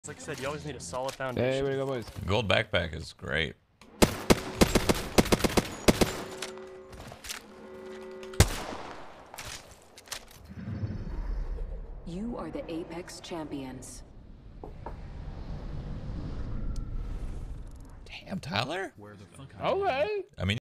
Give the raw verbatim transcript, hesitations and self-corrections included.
Like I said, you always need a solid foundation. Hey, way to go, boys. Gold backpack is great. You are the Apex champions. Damn, Tyler. Okay. I mean.